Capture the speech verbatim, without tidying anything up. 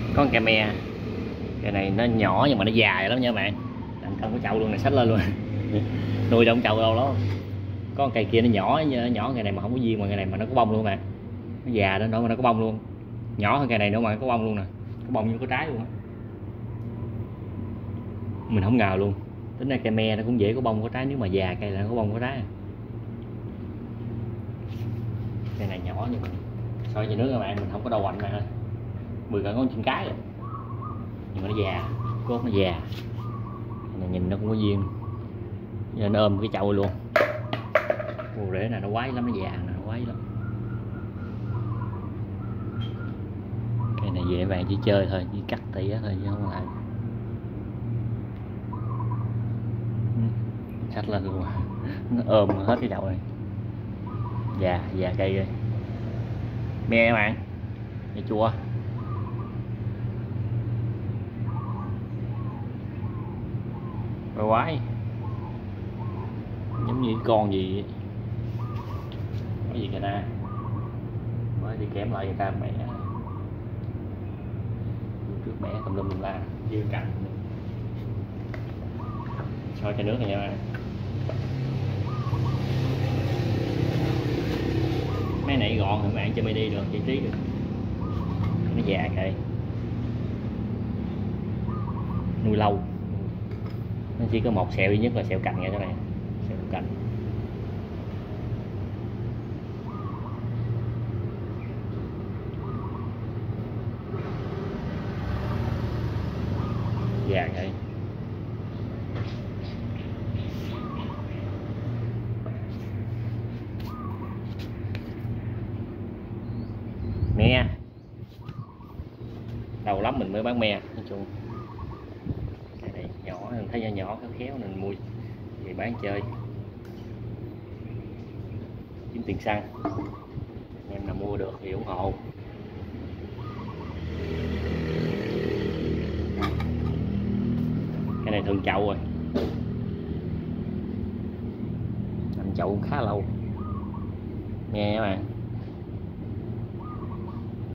Con cà me, cái này nó nhỏ nhưng mà nó dài lắm nha các bạn. Anh không có chậu luôn này, xách lên luôn. Nuôi trong chậu đâu đó. Có con cây kia nó nhỏ, nó nhỏ cây này mà không có viên, mà cây này mà nó có bông luôn mà. Nó già đến nỗi mà nó có bông luôn. Nhỏ hơn cây này nữa mà có bông luôn nè, có bông như có trái luôn á. Mình không ngờ luôn. Tính ra cây me nó cũng dễ có bông có trái, nếu mà già cây là nó có bông có trái. Cây này nhỏ nhưng mà soi về nước các bạn, mình không có đâu quạnh mà. Mười cỡ con chim cái rồi. Nhưng mà nó già, cốt nó già. Này nhìn nó cũng có duyên, nên ôm cái chậu luôn. Ồ, rễ này nó quái lắm, nó già nè, nó quái lắm. Cái này về bạn chỉ chơi thôi, chỉ cắt tỉa thôi chứ không lại. Xách lên luôn, nó ôm hết cái chậu này. Già, già cây rồi. Me các bạn, me chua. Rồi quái, giống như con gì cái gì kìa ta, mới đi kém lại người ta mẹ trước mẹ tùm lum tùm la dưa cạnh. Soi cho nước này nha bạn. Mấy này gọn thì bạn cho mày đi được, giải trí được. Nó già kìa, nuôi lâu. Nó chỉ có một sẹo duy nhất là sẹo cành nha các bạn, sẹo cành. Già kìa. Me đầu lắm mình mới bán me, nói chung cái này nhỏ, mình thấy nhỏ nhỏ khéo khéo nên mua thì bán chơi kiếm tiền xăng. Em nào mua được thì ủng hộ. Cái này thường chậu rồi, anh chậu khá lâu nghe các bạn.